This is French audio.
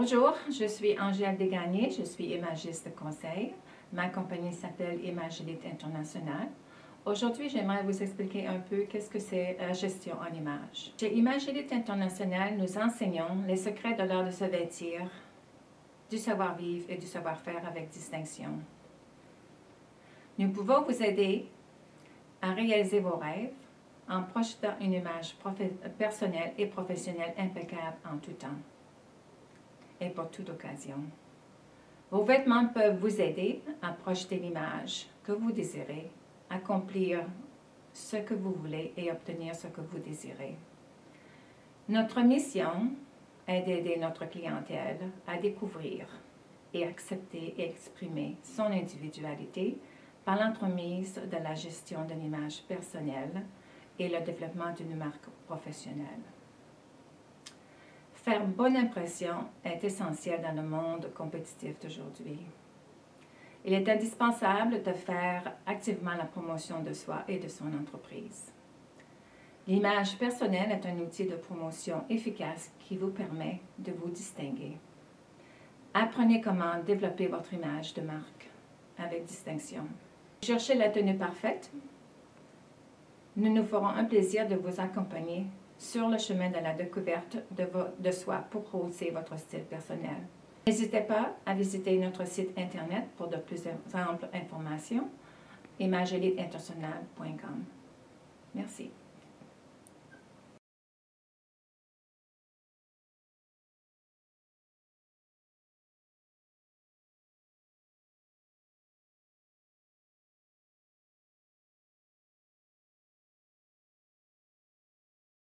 Bonjour, je suis Angèle Desgagnés, je suis imagiste de conseil. Ma compagnie s'appelle Imagelite International. Aujourd'hui, j'aimerais vous expliquer un peu qu'est-ce que c'est la gestion en images. Chez Imagelite International, nous enseignons les secrets de l'art de se vêtir, du savoir-vivre et du savoir-faire avec distinction. Nous pouvons vous aider à réaliser vos rêves en projetant une image personnelle et professionnelle impeccable en tout temps et pour toute occasion. Vos vêtements peuvent vous aider à projeter l'image que vous désirez, accomplir ce que vous voulez et obtenir ce que vous désirez. Notre mission est d'aider notre clientèle à découvrir et accepter et exprimer son individualité par l'entremise de la gestion d'une image personnelle et le développement d'une marque professionnelle. Faire bonne impression est essentiel dans le monde compétitif d'aujourd'hui. Il est indispensable de faire activement la promotion de soi et de son entreprise. L'image personnelle est un outil de promotion efficace qui vous permet de vous distinguer. Apprenez comment développer votre image de marque avec distinction. Cherchez la tenue parfaite. Nous nous ferons un plaisir de vous accompagner sur le chemin de la découverte de soi pour hausser votre style personnel. N'hésitez pas à visiter notre site Internet pour de plus amples informations, imageliteinternational.com. Merci.